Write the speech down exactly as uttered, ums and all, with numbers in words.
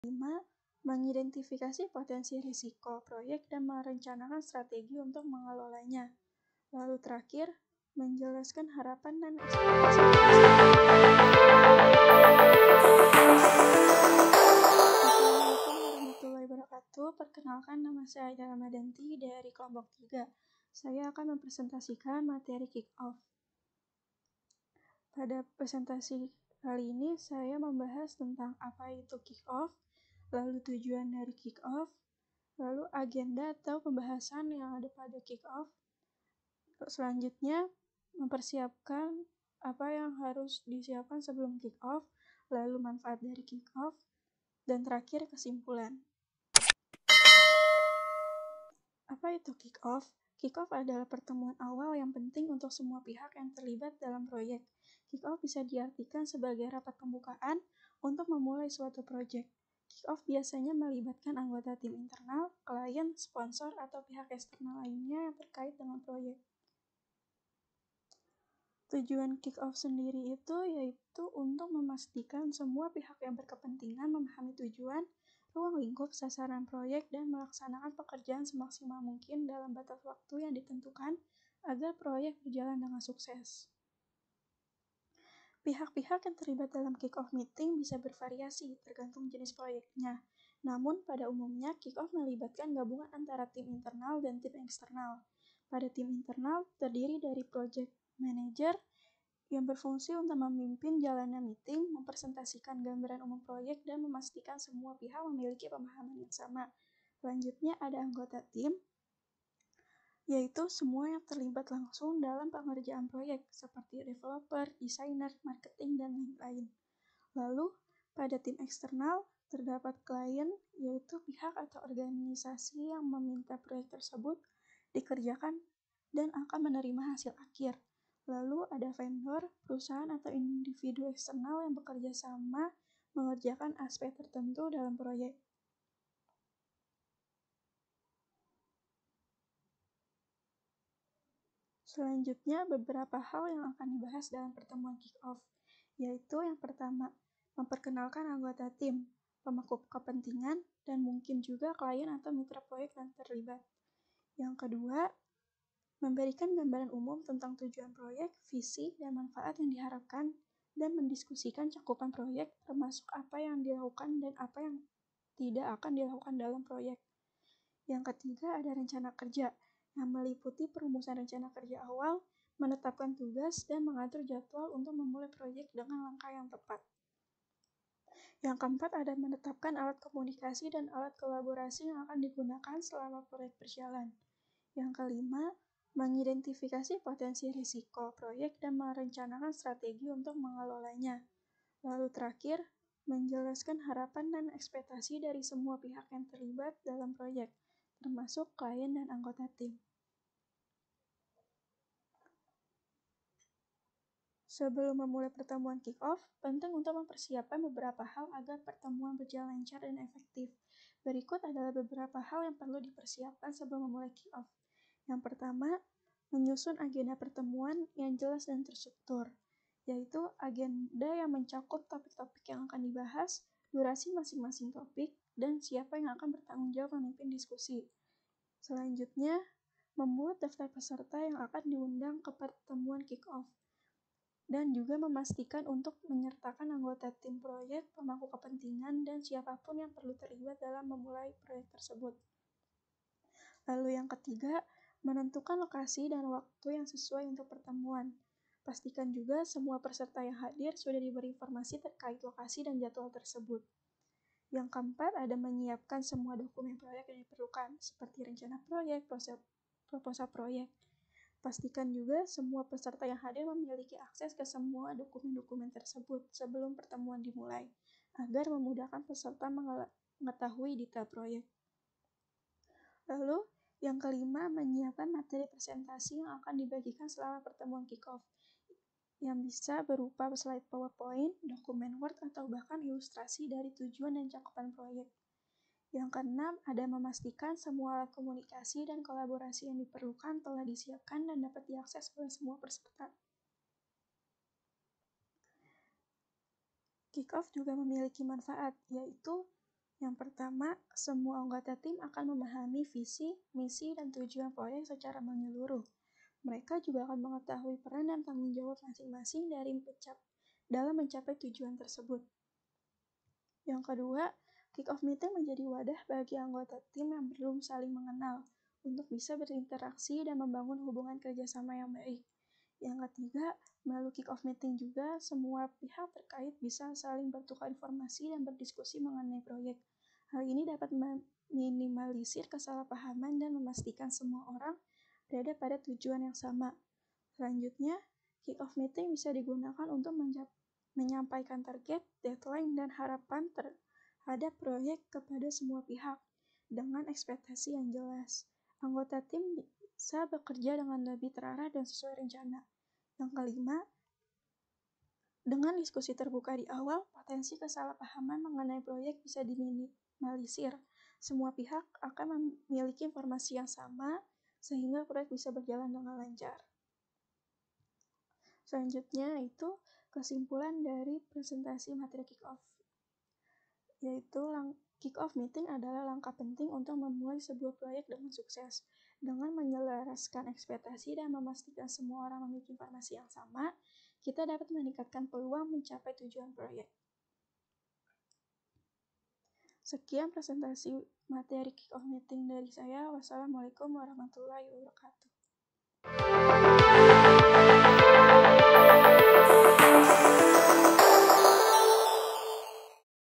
Kelima, mengidentifikasi potensi risiko proyek dan merencanakan strategi untuk mengelolanya. Lalu terakhir, menjelaskan harapan dan ekspektasi. Assalamualaikum warahmatullahi wabarakatuh. Perkenalkan, nama saya Aida Ramadanti dari kelompok tiga. Saya akan mempresentasikan materi kick-off. Pada presentasi kali ini, saya membahas tentang apa itu kick-off, lalu tujuan dari kick-off, lalu agenda atau pembahasan yang ada pada kick-off. Selanjutnya, mempersiapkan apa yang harus disiapkan sebelum kick-off, lalu manfaat dari kick-off, dan terakhir kesimpulan. Apa itu kick-off? Kick-off adalah pertemuan awal yang penting untuk semua pihak yang terlibat dalam proyek. Kick-off bisa diartikan sebagai rapat pembukaan untuk memulai suatu proyek. Kick-off biasanya melibatkan anggota tim internal, klien, sponsor, atau pihak eksternal lainnya yang terkait dengan proyek. Tujuan kick-off sendiri itu yaitu untuk memastikan semua pihak yang berkepentingan memahami tujuan, ruang lingkup, sasaran proyek, dan melaksanakan pekerjaan semaksimal mungkin dalam batas waktu yang ditentukan agar proyek berjalan dengan sukses. Pihak-pihak yang terlibat dalam kick-off meeting bisa bervariasi tergantung jenis proyeknya. Namun, pada umumnya kick-off melibatkan gabungan antara tim internal dan tim eksternal. Pada tim internal terdiri dari project manager yang berfungsi untuk memimpin jalannya meeting, mempresentasikan gambaran umum proyek, dan memastikan semua pihak memiliki pemahaman yang sama. Selanjutnya ada anggota tim, yaitu semua yang terlibat langsung dalam pengerjaan proyek, seperti developer, desainer, marketing, dan lain-lain. Lalu, pada tim eksternal, terdapat klien, yaitu pihak atau organisasi yang meminta proyek tersebut dikerjakan dan akan menerima hasil akhir. Lalu ada vendor, perusahaan atau individu eksternal yang bekerja sama mengerjakan aspek tertentu dalam proyek. Selanjutnya, beberapa hal yang akan dibahas dalam pertemuan kick-off, yaitu yang pertama, memperkenalkan anggota tim, pemangku kepentingan, dan mungkin juga klien atau mitra proyek yang terlibat. Yang kedua, memberikan gambaran umum tentang tujuan proyek, visi, dan manfaat yang diharapkan, dan mendiskusikan cakupan proyek, termasuk apa yang dilakukan dan apa yang tidak akan dilakukan dalam proyek. Yang ketiga ada rencana kerja, yang meliputi perumusan rencana kerja awal, menetapkan tugas, dan mengatur jadwal untuk memulai proyek dengan langkah yang tepat. Yang keempat ada menetapkan alat komunikasi dan alat kolaborasi yang akan digunakan selama proyek berjalan. Yang kelima, mengidentifikasi potensi risiko proyek dan merencanakan strategi untuk mengelolanya. Lalu terakhir, menjelaskan harapan dan ekspektasi dari semua pihak yang terlibat dalam proyek, termasuk klien dan anggota tim. Sebelum memulai pertemuan kick-off, penting untuk mempersiapkan beberapa hal agar pertemuan berjalan lancar dan efektif. Berikut adalah beberapa hal yang perlu dipersiapkan sebelum memulai kick-off. Yang pertama, menyusun agenda pertemuan yang jelas dan terstruktur, yaitu agenda yang mencakup topik-topik yang akan dibahas, durasi masing-masing topik, dan siapa yang akan bertanggung jawab memimpin diskusi. Selanjutnya, membuat daftar peserta yang akan diundang ke pertemuan kick-off, dan juga memastikan untuk menyertakan anggota tim proyek, pemangku kepentingan, dan siapapun yang perlu terlibat dalam memulai proyek tersebut. Lalu yang ketiga, menentukan lokasi dan waktu yang sesuai untuk pertemuan. Pastikan juga semua peserta yang hadir sudah diberi informasi terkait lokasi dan jadwal tersebut. Yang keempat, ada menyiapkan semua dokumen proyek yang diperlukan, seperti rencana proyek, proposal proyek. Pastikan juga semua peserta yang hadir memiliki akses ke semua dokumen-dokumen tersebut sebelum pertemuan dimulai, agar memudahkan peserta mengetahui detail proyek. Lalu, yang kelima, menyiapkan materi presentasi yang akan dibagikan selama pertemuan kick-off, yang bisa berupa slide PowerPoint, dokumen Word, atau bahkan ilustrasi dari tujuan dan cakupan proyek. Yang keenam, ada memastikan semua alat komunikasi dan kolaborasi yang diperlukan telah disiapkan dan dapat diakses oleh semua peserta. Kick-off juga memiliki manfaat, yaitu Yang pertama, semua anggota tim akan memahami visi, misi, dan tujuan proyek secara menyeluruh. Mereka juga akan mengetahui peran dan tanggung jawab masing-masing dari mencap dalam mencapai tujuan tersebut. Yang kedua, kick-off meeting menjadi wadah bagi anggota tim yang belum saling mengenal untuk bisa berinteraksi dan membangun hubungan kerjasama yang baik. Yang ketiga, melalui kick-off meeting juga semua pihak terkait bisa saling bertukar informasi dan berdiskusi mengenai proyek. Hal ini dapat meminimalisir kesalahpahaman dan memastikan semua orang berada pada tujuan yang sama. Selanjutnya, kick-off meeting bisa digunakan untuk menyampaikan target, deadline, dan harapan terhadap proyek kepada semua pihak dengan ekspektasi yang jelas. Anggota tim bisa bekerja dengan lebih terarah dan sesuai rencana. Yang kelima, dengan diskusi terbuka di awal, potensi kesalahpahaman mengenai proyek bisa diminimalisir. Semua pihak akan memiliki informasi yang sama, sehingga proyek bisa berjalan dengan lancar. Selanjutnya itu kesimpulan dari presentasi materi kick-off, yaitu kick-off meeting adalah langkah penting untuk memulai sebuah proyek dengan sukses. Dengan menyelaraskan ekspektasi dan memastikan semua orang memiliki informasi yang sama, kita dapat meningkatkan peluang mencapai tujuan proyek. Sekian presentasi materi kick-off meeting dari saya. Wassalamualaikum warahmatullahi wabarakatuh.